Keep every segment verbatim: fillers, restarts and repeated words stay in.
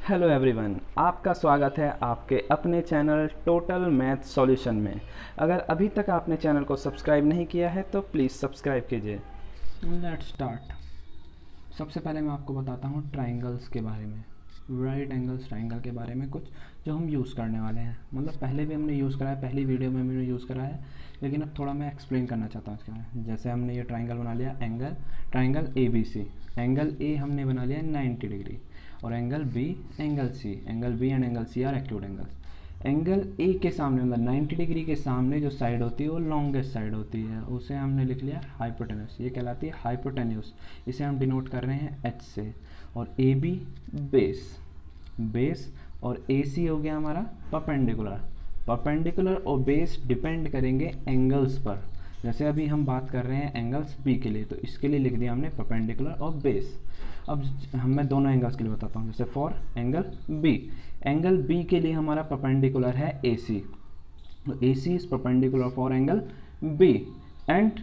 Hello everyone, आपका स्वागत है आपके अपने चैनल टोटल मैथ सॉल्यूशन में। अगर अभी तक आपने चैनल को सब्सक्राइब नहीं किया है तो प्लीज़ सब्सक्राइब कीजिए। Let's start. सबसे पहले मैं आपको बताता हूँ ट्राइंगल्स के बारे में, राइट एंगल्स ट्राइंगल के बारे में कुछ जो हम यूज़ करने वाले हैं। मतलब पहले भी हमने यूज़ करा है, पहली वीडियो में हमने यूज़ करा है, लेकिन अब थोड़ा मैं एक्सप्लेन करना चाहता हूँ इसके बारे में। जैसे हमने ये ट्राइंगल बना लिया, angle triangle A B C. Angle A हमने बना लिया नाइन्टी डिग्री और angle B angle C. Angle B and angle C are acute angles. Angle A के सामने मतलब नाइन्टी डिग्री के सामने जो साइड होती है वो लॉन्गेस्ट साइड होती है, उसे हमने लिख लिया हाइपोटेन्यूस। ये कहलाती है हाइपोटेन्यूस। इसे हम डिनोट कर रहे हैं एच से। और ए बी बेस बेस और ए सी हो गया हमारा परपेंडिकुलर। परपेंडिकुलर और बेस डिपेंड करेंगे एंगल्स पर। जैसे अभी हम बात कर रहे हैं एंगल्स बी के लिए, तो इसके लिए लिख दिया हमने परपेंडिकुलर और बेस। अब हम मैं दोनों एंगल्स के लिए बताता हूँ। जैसे for angle B, angle B के लिए हमारा परपेंडिकुलर है ए सी, तो A C is perpendicular for angle B and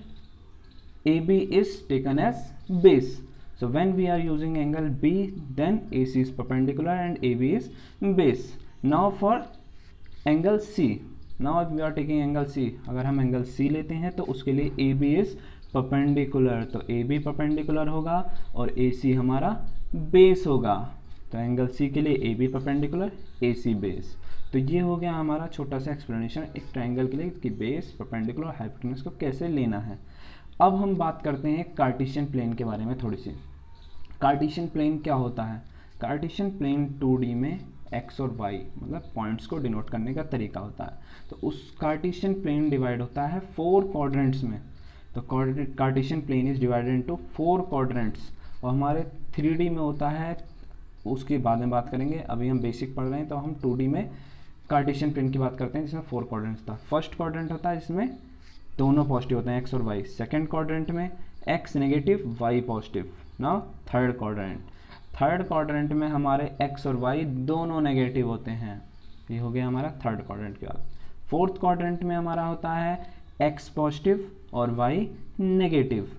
A B is taken as base. So when we are using angle B, then A C is perpendicular and A B is base. Now for angle C, now if we are taking angle C, अगर हम angle C लेते हैं तो उसके लिए A B is perpendicular, तो A B perpendicular होगा और A C हमारा base होगा। तो एंगल C के लिए A B perpendicular, A C base। तो ये हो गया हमारा छोटा सा एक्सप्लेनेशन एक ट्राइंगल के लिए कि बेस, परपेंडिकुलर और हाइपोटेन्यूस को कैसे लेना है। अब हम बात करते हैं कार्टेशियन प्लेन के बारे में थोड़ी सी। कार्टेशियन प्लेन क्या होता है? कार्टेशियन प्लेन टू डी में x और y मतलब पॉइंट्स को डिनोट करने का तरीका होता है। तो उस कार्टेशियन प्लेन डिवाइड होता है फोर क्वाड्रेंट्स में। तो Cartesian plane is divided into four quadrants और हमारे थ्री डी में होता है, उसके बाद में बात करेंगे। अभी हम बेसिक पढ़ रहे हैं तो हम टू डी में कार्टेशियन प्लेन की बात करते हैं जिसमें फोर क्वाड्रेंट्स था। फर्स्ट क्वाड्रेंट होता है जिसमें दोनों पॉजिटिव होते हैं x और y। सेकेंड क्वाड्रेंट में x negative y positive. Now third quadrant, third quadrant में हमारे x और y दोनों नेगेटिव होते हैं। ये हो गया हमारा थर्ड क्वाड्रेंट के बाद। फोर्थ क्वाड्रेंट में हमारा होता है x पॉजिटिव और y नेगेटिव।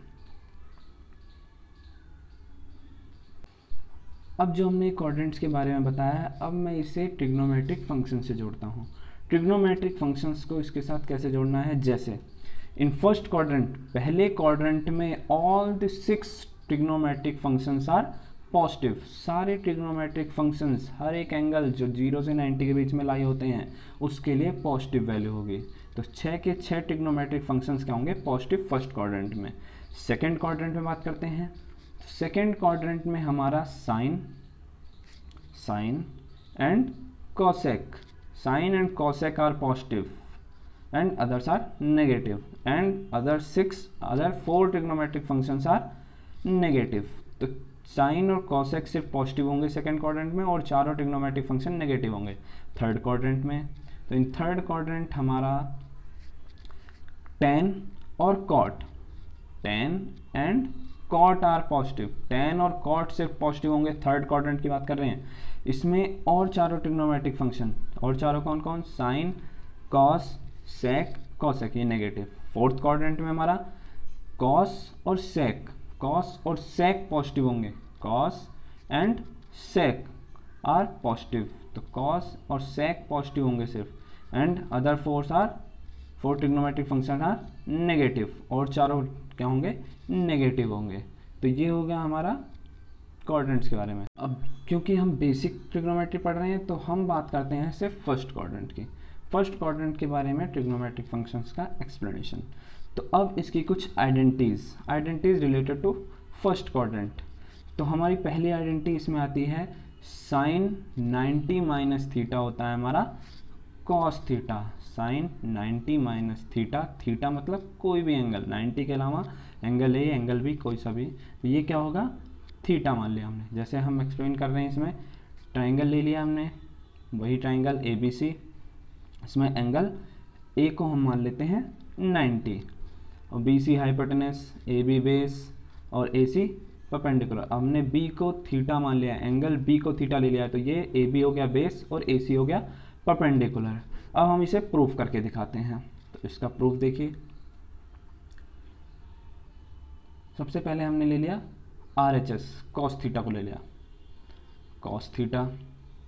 अब जो हमने क्वाड्रेंट्स के बारे में बताया है, अब मैं इसे ट्रिग्नोमेट्रिक फंक्शन से जोड़ता हूँ। ट्रिग्नोमेट्रिक फंक्शंस को इसके साथ कैसे जोड़ना है? जैसे इन फर्स्ट क्वाड्रेंट, पहले क्वाड्रेंट में all the six trigonometric functions are positive. सारे ट्रिग्नोमेट्रिक फंक्शंस, हर एक एंगल जो जीरो से नाइन्टी के बीच में लाई होते हैं उसके लिए पॉजिटिव वैल्यू होगी। तो छः के छः ट्रिग्नोमेट्रिक फंक्शंस क्या होंगे? पॉजिटिव फर्स्ट क्वाड्रेंट में। सेकेंड क्वाड्रेंट में बात करते हैं, सेकेंड क्वाड्रेंट में हमारा sine sine and cosec, sine and cosec are positive and others are negative and other six other four trigonometric functions are negative। तो साइन और कॉसेक सिर्फ पॉजिटिव होंगे सेकंड क्वाड्रेंट में और चारों ट्रिग्नोमेट्रिक फंक्शन नेगेटिव होंगे थर्ड क्वाड्रेंट में। तो इन थर्ड क्वाड्रेंट हमारा tan और cot, tan and cot are positive. tan और cot सिर्फ पॉजिटिव होंगे, थर्ड क्वाड्रेंट की बात कर रहे हैं। इसमें और चारों ट्रिग्नोमेट्रिक फंक्शन, और चारों कौन कौन? साइन, कॉस, सेक, कॉसेक, ये नेगेटिव। फोर्थ क्वाड्रेंट में हमारा कॉस और सेक, कॉस और सेक पॉजिटिव होंगे, cos and sec are positive. तो कॉस और सेक पॉजिटिव होंगे सिर्फ and other fours are four trigonometric function are negative, और चारों क्या होंगे? नेगेटिव होंगे। तो ये हो गया हमारा क्वाड्रेंट्स के बारे में। अब क्योंकि हम बेसिक ट्रिग्नोमेट्री पढ़ रहे हैं तो हम बात करते हैं सिर्फ फर्स्ट क्वाड्रेंट की। फर्स्ट क्वाड्रेंट के बारे में ट्रिग्नोमेट्रिक फंक्शंस का एक्सप्लेनेशन। तो अब इसकी कुछ identities identities related to first quadrant. तो हमारी पहली आइडेंटिटी इसमें आती है साइन नाइन्टी माइनस थीटा होता है हमारा cos theta. Sine ninety minus theta, theta मतलब कोई भी एंगल, नाइन्टी के अलावा एंगल ए एंगल बी कोई सा भी, तो ये क्या होगा? थीटा मान लिया हमने। जैसे हम एक्सप्लेन कर रहे हैं, इसमें ट्राइंगल ले लिया हमने, वही ट्राइंगल ए बी सी, इसमें एंगल ए को हम मान लेते हैं नाइन्टी और B C hypotenuse, A B base और ए सी परपेंडिकुलर। हमने बी को थीटा मान लिया, एंगल बी को थीटा ले लिया, तो ये ए बी हो गया बेस और ए सी हो गया परपेंडिकुलर। अब हम इसे प्रूफ करके दिखाते हैं। तो इसका प्रूफ देखिए, सबसे पहले हमने ले लिया R H S, cos theta को ले लिया, कॉस थीटा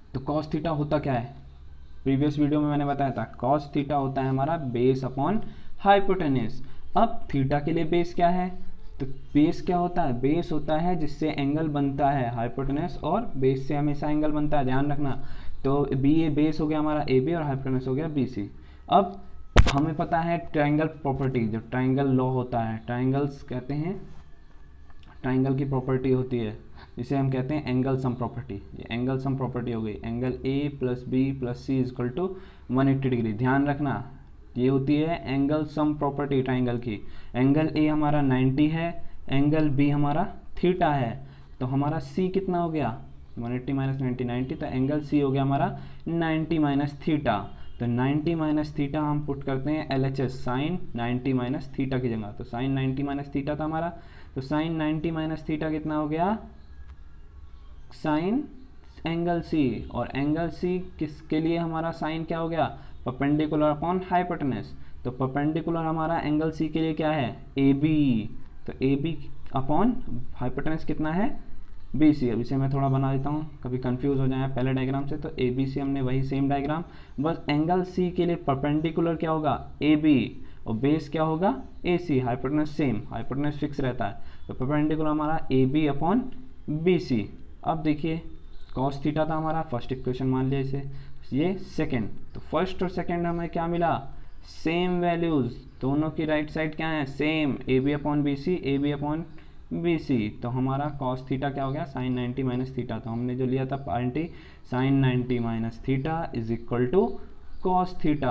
तो कॉस थीटा होता क्या है, प्रीवियस वीडियो में मैंने बताया था, कॉस थीटा होता है हमारा बेस अपॉन हाइपोटेन्यूज। अब थीटा के लिए बेस क्या है, तो बेस क्या होता है, बेस होता है जिससे एंगल बनता है हाइपोटेन्यूज, और बेस से हमेशा एंगल बनता है, ध्यान रखना। तो बी ए बेस हो गया हमारा ए बी और हाइपोटेन्यूज हो गया बी सी। अब हमें पता है ट्रायंगल प्रॉपर्टी, जो ट्रायंगल लॉ होता है, ट्रायंगल्स कहते हैं, ट्रायंगल की प्रॉपर्टी होती है जिसे हम कहते हैं एंगल सम प्रॉपर्टी। ये एंगल सम प्रॉपर्टी हो गई, angle A plus B plus C is equal to one eighty degree. ध्यान रखना ये होती है एंगल सम प्रॉपर्टी ट्रायंगल की। एंगल ए हमारा नाइन्टी है, एंगल बी हमारा थीटा है, तो हमारा सी कितना हो गया, one eighty minus ninety ninety, तो एंगल सी हो गया हमारा नाइन्टी माइनस थीटा। तो नाइन्टी माइनस थीटा हम पुट करते हैं L H S, sine ninety minus theta की जगह, तो साइन नाइन्टी माइनस थीटा था हमारा, तो साइन नाइन्टी माइनस थीटा कितना हो गया, साइन एंगल सी। और एंगल सी किसके लिए हमारा साइन क्या हो गया, परपेंडिकुलर अपॉन हाइपोटेन्यूज। तो परपेंडिकुलर हमारा एंगल सी के लिए क्या है, ए बी, तो ए बी अपॉन हाइपोटेन्यूज कितना है, बी सी। अब इसे मैं थोड़ा बना देता हूँ, कभी कंफ्यूज हो जाए पहले डायग्राम से। तो ए बी सी हमने वही सेम डायग्राम, बस एंगल सी के लिए परपेंडिकुलर क्या होगा, ए बी, और बेस क्या होगा, A C, hypotenuse same, hypotenuse fix रहता है। तो परपेंडिकुलर हमारा A B upon B C. अब देखिए कॉस थीटा था हमारा, फर्स्ट इक्वेशन मान लिया इसे, ये सेकंड, तो फर्स्ट और सेकंड हमें क्या मिला, सेम वैल्यूज, दोनों की राइट साइड क्या है, same, A B upon B C, A B upon B C. तो हमारा कॉस थीटा क्या हो गया, साइन नाइन्टी माइनस थीटा। तो हमने जो लिया था identity, sine ninety minus theta is equal to cos theta.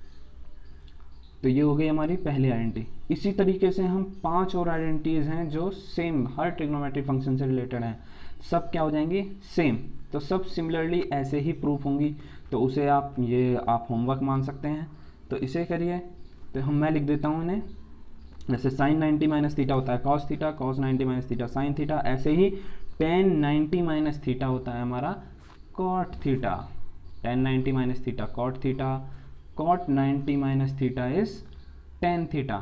तो ये हो गई हमारी पहली आइडेंटिटी। इसी तरीके से हम पांच और आइडेंटिटीज हैं जो सेम हर ट्रिग्नोमेट्रिक फंक्शन से रिलेटेड हैं, सब क्या हो जाएंगी, सेम। तो सब सिमिलरली ऐसे ही प्रूफ होंगी, तो उसे आप ये आप होमवर्क मान सकते हैं। तो इसे करिए, तो हम मैं लिख देता हूँ इन्हें, जैसे साइन नाइन्टी माइनस थीटा होता है cos theta, cos ninety minus theta sine theta, ऐसे ही टेन नाइन्टी माइनस थीटा होता है हमारा cot theta, tan ninety minus theta cot theta, cot ninety minus theta is tan theta.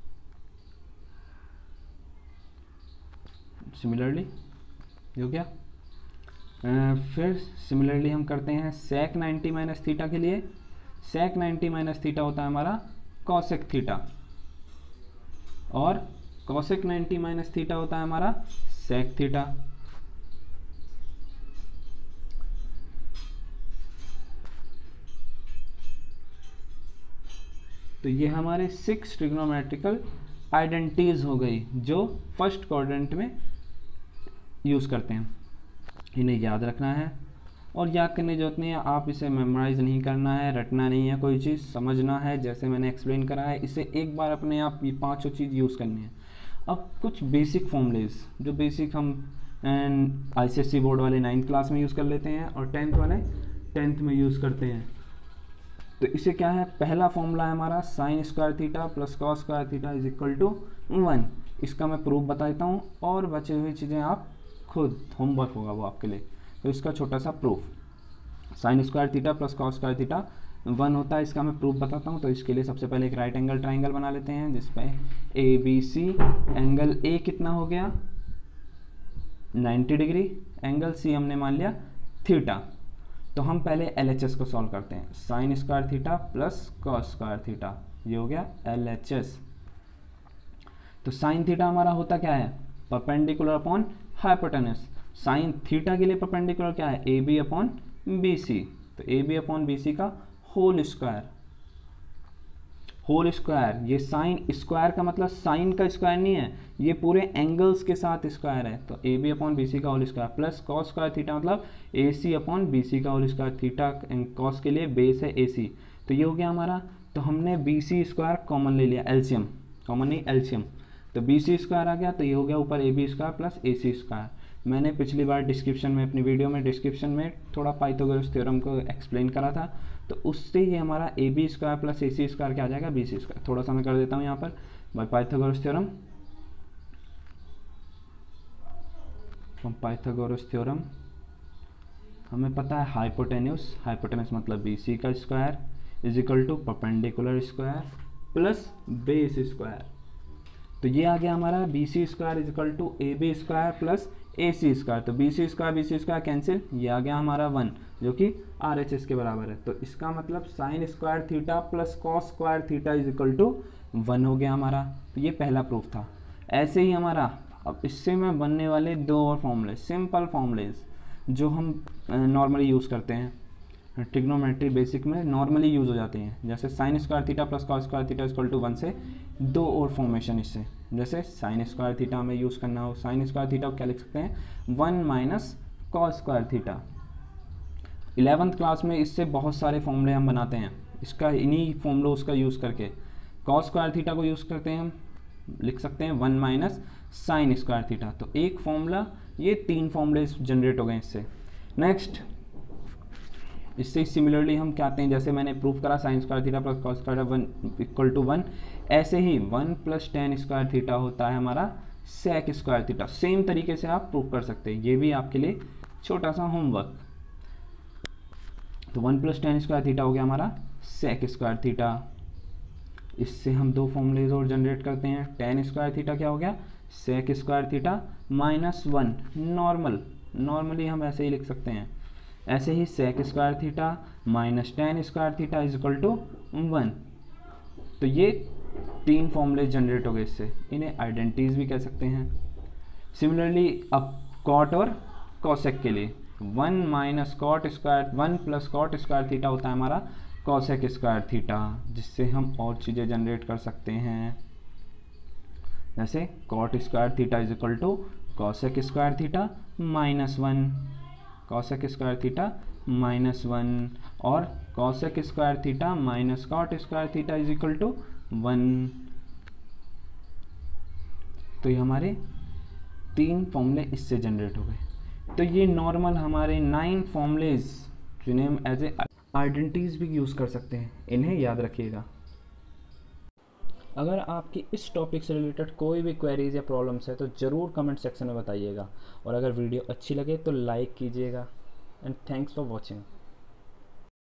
Similarly हो गया। uh, फिर सिमिलरली हम करते हैं सेक नाइन्टी माइनस थीटा के लिए, सेक नाइन्टी माइनस थीटा होता है हमारा कॉसेक थीटा, और कॉसेक नाइन्टी माइनस थीटा होता है हमारा सेक थीटा। तो ये हमारे सिक्स ट्रिग्नोमेट्रिकल आइडेंटिटीज हो गई जो फर्स्ट क्वाड्रेंट में यूज़ करते हैं। इन्हें याद रखना है, और याद करने की जरूरत नहीं है, आप इसे मेमोराइज नहीं करना है, रटना नहीं है, कोई चीज़ समझना है जैसे मैंने एक्सप्लेन करा है, इसे एक बार अपने आप ये पांचों चीज़ यूज़ करनी है। अब कुछ बेसिक फॉर्मूलेज जो बेसिक हम I C S C board वाले नाइन्थ क्लास में यूज़ कर लेते हैं और टेंथ वाले टेंथ में यूज़ करते हैं। तो इसे क्या है, पहला फॉर्मूला है हमारा sine square theta plus cos square theta is equal to one. इसका मैं प्रूफ बता देता हूँ, और बचे हुई चीज़ें आप खुद होमवर्क होगा वो आपके लिए। तो इसका छोटा सा proof, sine square theta plus cos square theta one होता है, इसका मैं प्रूफ बताता हूँ। तो इसके लिए सबसे पहले एक राइट एंगल ट्राइंगल बना लेते हैं जिसपे ए बी सी, एंगल ए कितना हो गया नाइन्टी डिग्री, एंगल सी हमने मान लिया थीटा। तो हम पहले एल एच एस को सॉल्व करते हैं, sine square theta plus cos square theta, ये हो गया एल एच एस। तो साइन थीटा हमारा होता क्या है, perpendicular upon hypotenuse. Sine theta के लिए परपेंडिकुलर क्या है, A B upon B C, तो A B upon B C का होल स्क्वायर, होल स्क्वायर। ये साइन स्क्वायर का मतलब साइन का स्क्वायर नहीं है, ये पूरे एंगल्स के साथ स्क्वायर है। तो A B upon B C का whole square plus cos square theta मतलब A C upon B C का होल स्क्वायर, थीटा कॉस के लिए बेस है ए सी, तो ये हो गया हमारा। तो हमने बी सी स्क्वायर कॉमन ले लिया, एलसीएम कॉमन नहीं एलसीएम, तो बी सी स्क्वायर आ गया, तो ये हो गया ऊपर A B square plus A C square. मैंने पिछली बार डिस्क्रिप्शन में अपनी वीडियो में डिस्क्रिप्शन में थोड़ा पाइथागोरस थ्योरम को एक्सप्लेन करा था, तो उससे ये हमारा A B square plus A C square क्या आ जाएगा, बी सी स्क्वायर। थोड़ा सा मैं कर देता हूँ यहाँ पर by Pythagoras theorem, Pythagoras theorem हमें पता है हाइपोटेन्यूस, हाइपोटेन्यूस मतलब बी सी का square is equal to perpendicular square plus base square. तो ये आ गया हमारा B C square is equal to A B square plus A C square, तो B C square B C square cancel, ये आ गया हमारा वन जो कि आर एच एस के बराबर है। तो इसका मतलब sine square theta plus cos square theta is equal to one हो गया हमारा। तो ये पहला प्रूफ था। ऐसे ही हमारा अब इससे में बनने वाले दो और फॉर्मूले, सिंपल फॉर्मूलेज जो हम नॉर्मली यूज़ करते हैं, ट्रिग्नोमेट्री बेसिक में नॉर्मली यूज़ हो जाते हैं, जैसे sine square theta plus cos square theta equal to one से दो और फॉर्मेशन इससे, जैसे साइन स्क्वायर थीटा हमें यूज़ करना हो, साइन स्क्वायर थीटा को क्या लिख सकते हैं, one minus cos square theta. Eleventh class में इससे बहुत सारे फॉर्मूले हम बनाते हैं, इसका इन्हीं फॉर्मूलों का यूज़ करके कॉस स्क्वायर थीटा को यूज़ करते हैं, हम लिख सकते हैं one minus sine square theta. तो एक फॉर्मूला, ये तीन फॉर्मूले जनरेट हो गए इससे। नेक्स्ट इससे सिमिलरली हम क्या आते हैं, जैसे मैंने प्रूफ करा sine square theta plus cos square one equal to one, ऐसे ही one plus tan square theta होता है हमारा सेक स्क्वायर थीटा। सेम तरीके से आप प्रूफ कर सकते हैं, ये भी आपके लिए छोटा सा होमवर्क। तो one plus tan square theta हो गया हमारा सेक स्क्वायर थीटा। इससे हम दो फॉर्मूलेज और जनरेट करते हैं। टेन स्क्वायर थीटा क्या हो गया, sec square theta minus one, normal normally हम ऐसे ही लिख सकते हैं। ऐसे ही sec square theta minus tan square theta is equal to one. तो ये तीन फॉर्मूले जनरेट हो गए इससे, इन्हें आइडेंटिटीज भी कह सकते हैं। सिमिलरली अब कॉट और कॉसेक के लिए one minus cot square one plus cot square theta होता है हमारा कॉसेक स्क्वायर थीटा, जिससे हम और चीज़ें जनरेट कर सकते हैं, जैसे cot square theta is equal to cosec square theta minus one, cosec square theta minus one, और cosec square theta minus cot square theta is equal to one. तो ये हमारे तीन फॉर्मूले इससे जनरेट हो गए। तो ये नॉर्मल हमारे नाइन फॉर्मूलेज जिन्हें हम एज ए आइडेंटिटीज भी यूज़ कर सकते हैं, इन्हें याद रखिएगा। अगर आपकी इस टॉपिक से रिलेटेड कोई भी क्वेरीज या प्रॉब्लम्स है तो ज़रूर कमेंट सेक्शन में बताइएगा, और अगर वीडियो अच्छी लगे तो लाइक कीजिएगा। And thanks for watching.